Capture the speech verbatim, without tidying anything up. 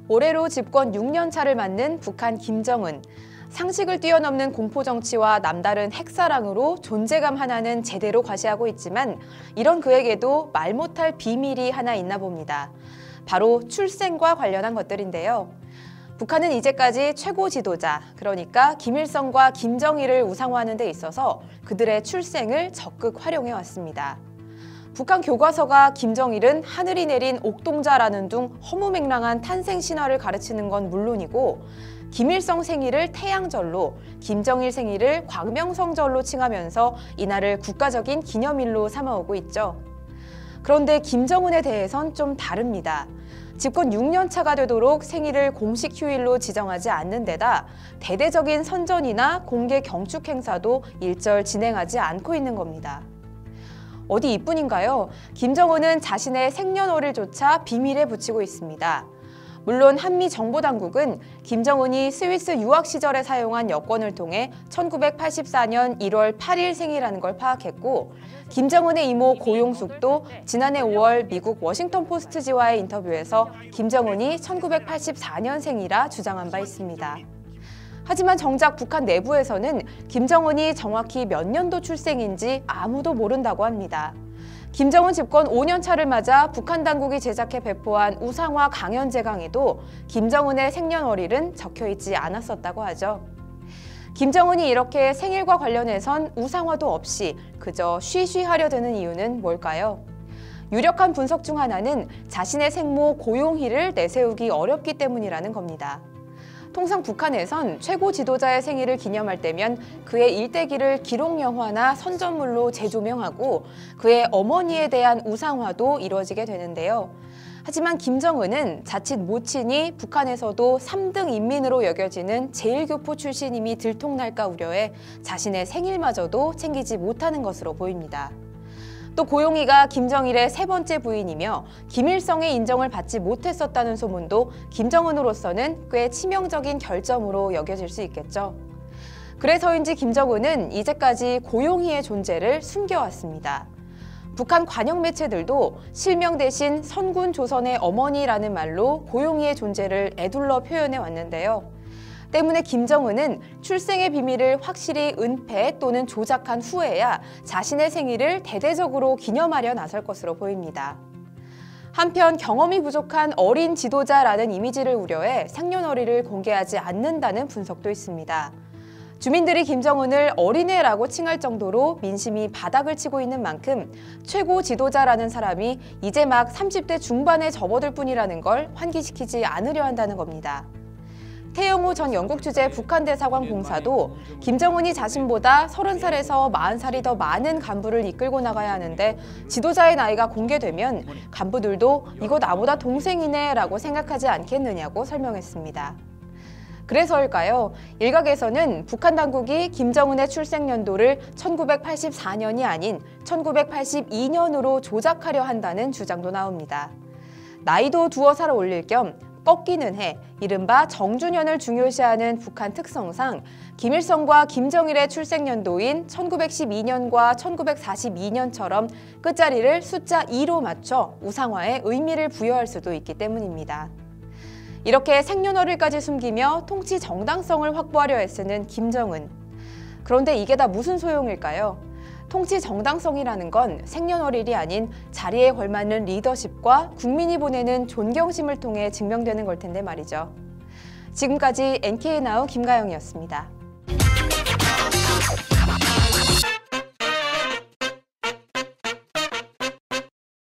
올해로 집권 육 년 차를 맞는 북한 김정은. 상식을 뛰어넘는 공포정치와 남다른 핵사랑으로 존재감 하나는 제대로 과시하고 있지만 이런 그에게도 말 못할 비밀이 하나 있나 봅니다. 바로 출생과 관련한 것들인데요. 북한은 이제까지 최고 지도자, 그러니까 김일성과 김정일을 우상화하는 데 있어서 그들의 출생을 적극 활용해 왔습니다. 북한 교과서가 김정일은 하늘이 내린 옥동자라는 둥 허무맹랑한 탄생 신화를 가르치는 건 물론이고 김일성 생일을 태양절로, 김정일 생일을 광명성절로 칭하면서 이날을 국가적인 기념일로 삼아오고 있죠. 그런데 김정은에 대해선 좀 다릅니다. 집권 육 년 차가 되도록 생일을 공식 휴일로 지정하지 않는 데다 대대적인 선전이나 공개 경축 행사도 일절 진행하지 않고 있는 겁니다. 어디 이뿐인가요? 김정은은 자신의 생년월일조차 비밀에 붙이고 있습니다. 물론 한미정보당국은 김정은이 스위스 유학 시절에 사용한 여권을 통해 천구백팔십사 년 일월 팔일 생이라는 걸 파악했고 김정은의 이모 고용숙도 지난해 오월 미국 워싱턴 포스트지와의 인터뷰에서 김정은이 천구백팔십사 년생이라 주장한 바 있습니다. 하지만 정작 북한 내부에서는 김정은이 정확히 몇 년도 출생인지 아무도 모른다고 합니다. 김정은 집권 오 년 차를 맞아 북한 당국이 제작해 배포한 우상화 강연재강에도 김정은의 생년월일은 적혀있지 않았었다고 하죠. 김정은이 이렇게 생일과 관련해선 우상화도 없이 그저 쉬쉬하려 드는 이유는 뭘까요? 유력한 분석 중 하나는 자신의 생모 고용희를 내세우기 어렵기 때문이라는 겁니다. 통상 북한에선 최고 지도자의 생일을 기념할 때면 그의 일대기를 기록 영화나 선전물로 재조명하고 그의 어머니에 대한 우상화도 이루어지게 되는데요. 하지만 김정은은 자칫 모친이 북한에서도 삼 등 인민으로 여겨지는 제일교포 출신임이 들통날까 우려해 자신의 생일마저도 챙기지 못하는 것으로 보입니다. 또 고용희가 김정일의 세 번째 부인이며 김일성의 인정을 받지 못했었다는 소문도 김정은으로서는 꽤 치명적인 결점으로 여겨질 수 있겠죠. 그래서인지 김정은은 이제까지 고용희의 존재를 숨겨왔습니다. 북한 관영 매체들도 실명 대신 선군 조선의 어머니라는 말로 고용희의 존재를 에둘러 표현해 왔는데요. 때문에 김정은은 출생의 비밀을 확실히 은폐 또는 조작한 후에야 자신의 생일을 대대적으로 기념하려 나설 것으로 보입니다. 한편 경험이 부족한 어린 지도자라는 이미지를 우려해 생년월일을 공개하지 않는다는 분석도 있습니다. 주민들이 김정은을 어린애라고 칭할 정도로 민심이 바닥을 치고 있는 만큼 최고 지도자라는 사람이 이제 막 삼십 대 중반에 접어들 뿐이라는 걸 환기시키지 않으려 한다는 겁니다. 태영호 전 영국 주재 북한 대사관 공사도 김정은이 자신보다 서른 살에서 마흔 살이 더 많은 간부를 이끌고 나가야 하는데 지도자의 나이가 공개되면 간부들도 이거 나보다 동생이네 라고 생각하지 않겠느냐고 설명했습니다. 그래서일까요? 일각에서는 북한 당국이 김정은의 출생 연도를 천구백팔십사 년이 아닌 천구백팔십이 년으로 조작하려 한다는 주장도 나옵니다. 나이도 두어 살 올릴 겸 꺾이는 해, 이른바 정주년을 중요시하는 북한 특성상 김일성과 김정일의 출생 연도인 천구백십이 년과 천구백사십이 년처럼 끝자리를 숫자 이로 맞춰 우상화에 의미를 부여할 수도 있기 때문입니다. 이렇게 생년월일까지 숨기며 통치 정당성을 확보하려 애쓰는 김정은. 그런데 이게 다 무슨 소용일까요? 통치 정당성이라는 건 생년월일이 아닌 자리에 걸맞는 리더십과 국민이 보내는 존경심을 통해 증명되는 걸 텐데 말이죠. 지금까지 엔케이나우 김가영이었습니다.